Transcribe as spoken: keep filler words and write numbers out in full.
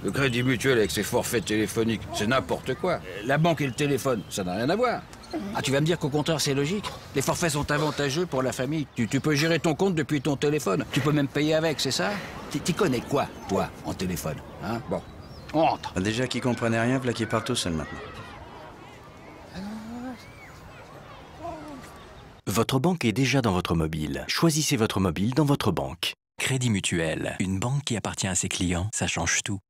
Le Crédit Mutuel avec ses forfaits téléphoniques, c'est n'importe quoi. La banque et le téléphone, ça n'a rien à voir. Ah, tu vas me dire qu'au contraire, c'est logique. Les forfaits sont avantageux pour la famille. Tu, tu peux gérer ton compte depuis ton téléphone. Tu peux même payer avec, c'est ça? Tu connais quoi, toi, en téléphone, hein? Bon, on rentre. Déjà qu'ils comprenaient rien, voilà qu'ils partent tout seuls maintenant. Votre banque est déjà dans votre mobile. Choisissez votre mobile dans votre banque. Crédit Mutuel, une banque qui appartient à ses clients, ça change tout.